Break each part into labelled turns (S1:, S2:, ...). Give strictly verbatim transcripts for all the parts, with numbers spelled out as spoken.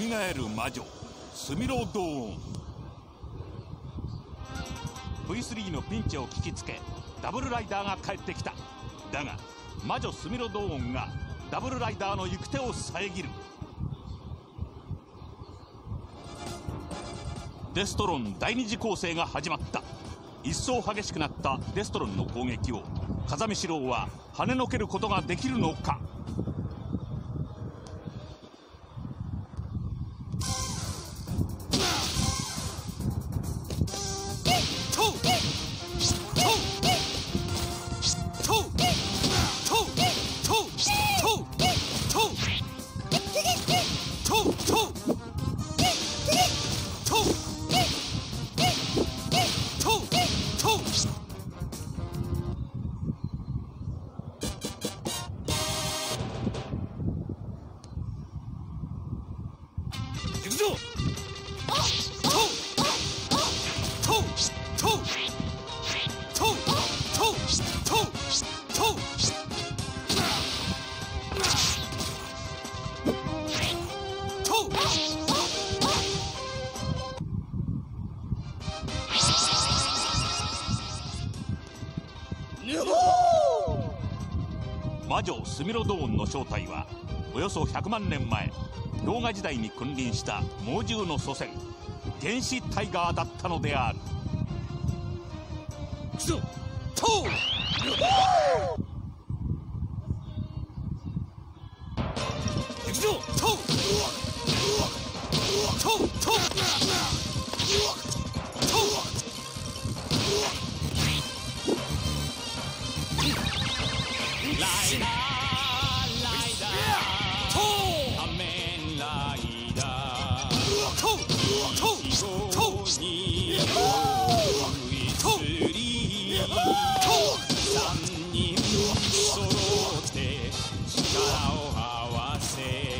S1: る魔女スミロドーン。 ブイスリー のピンチを聞きつけダブルライダーが帰ってきた。だが魔女スミロドーンがダブルライダーの行く手を遮る。デストロン第二次攻勢が始まった。一層激しくなったデストロンの攻撃を風見四郎は跳ねのけることができるのか。魔女スミロドーンの正体はおよそひゃくまんねんまえ氷河時代に君臨した猛獣の祖先原始タイガーだったのである。クソトウ行くぞトウトウトウトウライダーライダートウ仮面ライダートウトウトウにトウ三人揃って力を合わせ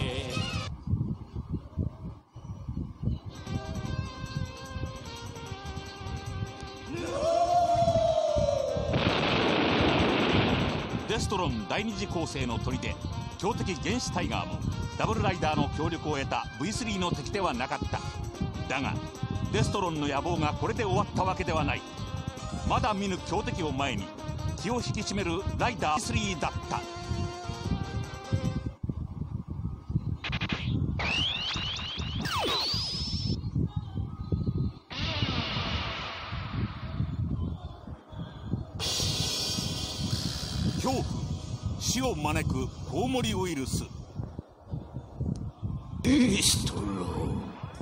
S1: デストロン第二次攻勢の砦強敵原始タイガーもダブルライダーの協力を得た ブイスリー の敵ではなかった。だがデストロンの野望がこれで終わったわけではない。まだ見ぬ強敵を前に気を引き締めるライダー ブイスリー だった。恐怖死を招くコウモリウイルス。
S2: デストロン、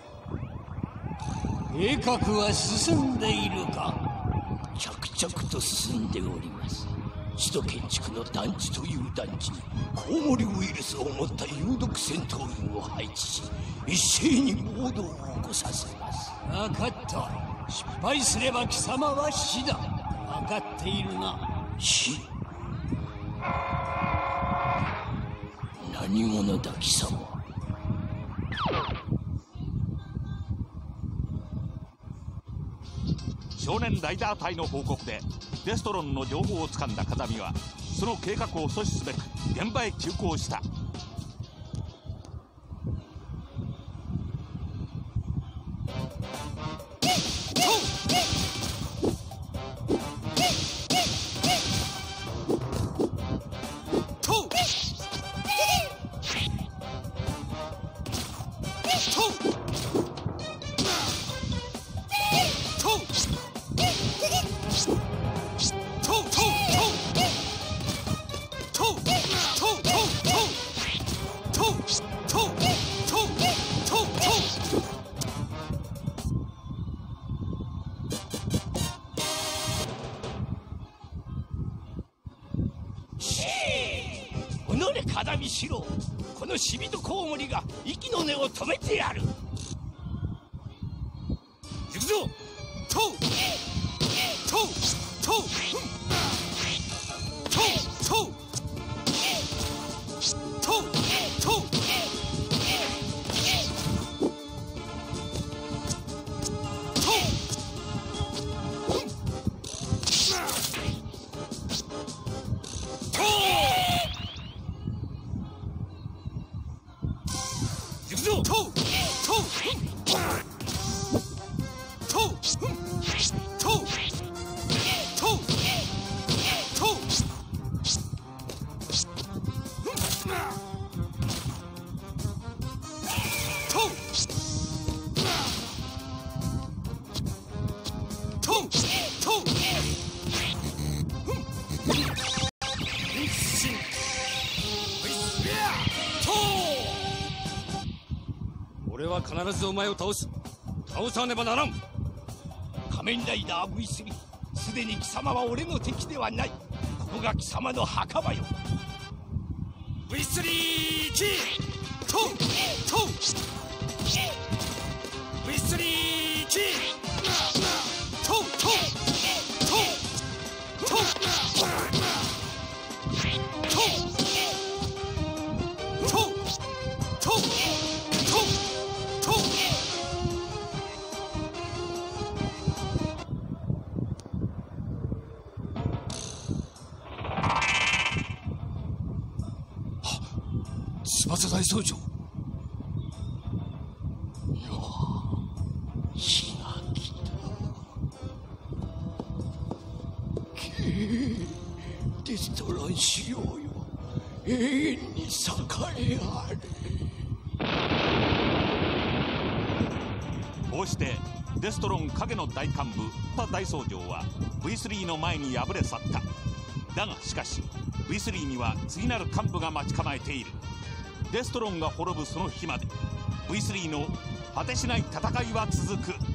S2: 計画は進んでいるか？
S3: 着々と進んでおります。首都建築の団地という団地にコウモリウイルスを持った有毒戦闘員を配置し一斉に暴動を起こさせます。
S2: 分かった。失敗すれば貴様は死だ。分かっているな。
S3: 死？何者だ貴様。
S1: 少年ライダー隊の報告でデストロンの情報をつかんだ風見はその計画を阻止すべく現場へ急行した。
S3: 風見四郎、このシビドコウモリが息の根を止めてやる。行くぞ。トウトウトウトウトウトウトウトウ
S2: 必ずお前を倒す。倒さねばならん。
S3: 仮面ライダー ブイスリー、 すでに貴様は俺の敵ではない。ここが貴様の墓場よ。
S2: ブイスリー キートウトウ ブイスリー キートウトウトウトウトウトウトウトウトウ。翼大僧長。
S3: 火が来た。けえ、デストロンしようよ。永遠に栄えあれ。
S1: こうしてデストロン影の大幹部タ大僧正は ブイスリー の前に敗れ去った。だがしかし ブイスリー には次なる幹部が待ち構えている。デストロンが滅ぶその日まで ブイスリー の果てしない戦いは続く。